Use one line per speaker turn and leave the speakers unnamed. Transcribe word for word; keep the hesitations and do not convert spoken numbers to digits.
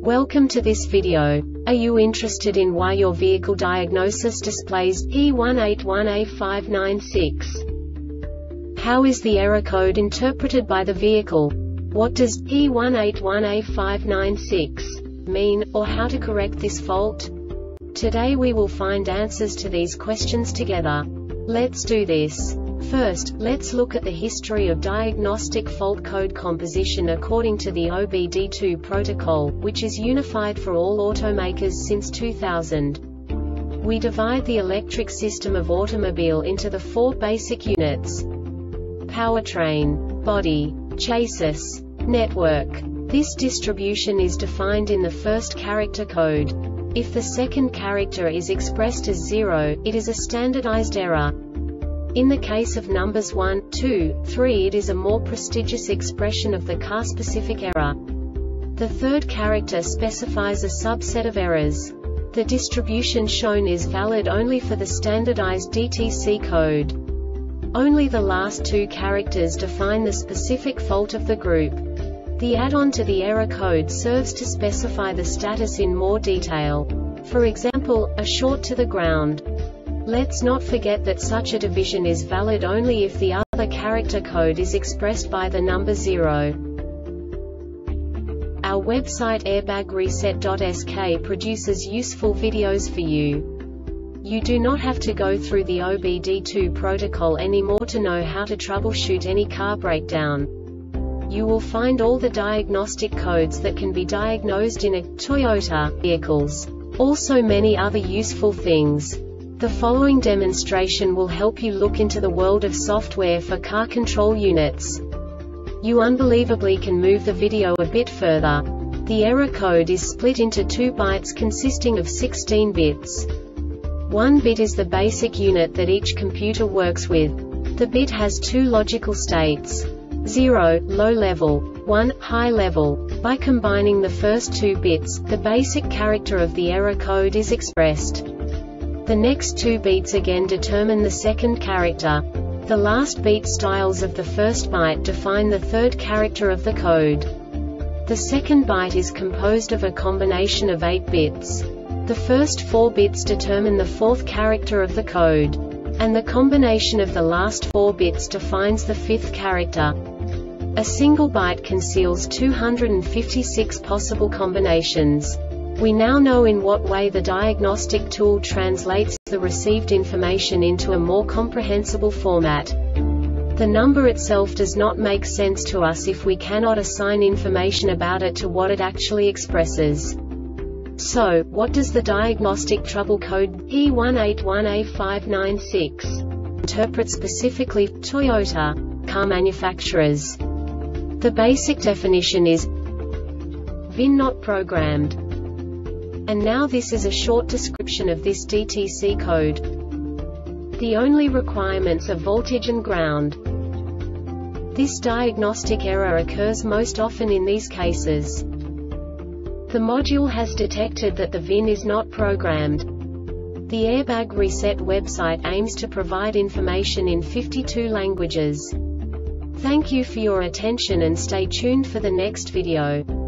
Welcome to this video. Are you interested in why your vehicle diagnosis displays P one eight one A five nine six? How is the error code interpreted by the vehicle? What does P one eight one A five nine six mean, or how to correct this fault? Today we will find answers to these questions together. Let's do this. First, let's look at the history of diagnostic fault code composition according to the O B D two protocol, which is unified for all automakers since two thousand. We divide the electric system of automobile into the four basic units: powertrain, body, chassis, network. This distribution is defined in the first character code. If the second character is expressed as zero, it is a standardized error. In the case of numbers one, two, three, it is a more prestigious expression of the car-specific error. The third character specifies a subset of errors. The distribution shown is valid only for the standardized D T C code. Only the last two characters define the specific fault of the group. The add-on to the error code serves to specify the status in more detail. For example, a short to the ground. Let's not forget that such a division is valid only if the other character code is expressed by the number zero. Our website airbag reset dot S K produces useful videos for you. You do not have to go through the O B D two protocol anymore to know how to troubleshoot any car breakdown. You will find all the diagnostic codes that can be diagnosed in a Toyota vehicles. Also many other useful things. The following demonstration will help you look into the world of software for car control units. You unbelievably can move the video a bit further. The error code is split into two bytes consisting of sixteen bits. One bit is the basic unit that each computer works with. The bit has two logical states: zero, low level, one, high level. By combining the first two bits, the basic character of the error code is expressed. The next two beats again determine the second character. The last beat styles of the first byte define the third character of the code. The second byte is composed of a combination of eight bits. The first four bits determine the fourth character of the code. And the combination of the last four bits defines the fifth character. A single byte conceals two hundred fifty-six possible combinations. We now know in what way the diagnostic tool translates the received information into a more comprehensible format. The number itself does not make sense to us if we cannot assign information about it to what it actually expresses. So, what does the diagnostic trouble code P one eight one A five nine six interpret specifically for Toyota car manufacturers? The basic definition is V I N not programmed. And now this is a short description of this D T C code. The only requirements are voltage and ground. This diagnostic error occurs most often in these cases. The module has detected that the V I N is not programmed. The Airbag Reset website aims to provide information in fifty-two languages. Thank you for your attention and stay tuned for the next video.